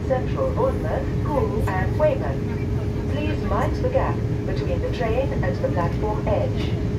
Central, Bournemouth, Poole and Weymouth. Please mind the gap between the train and the platform edge.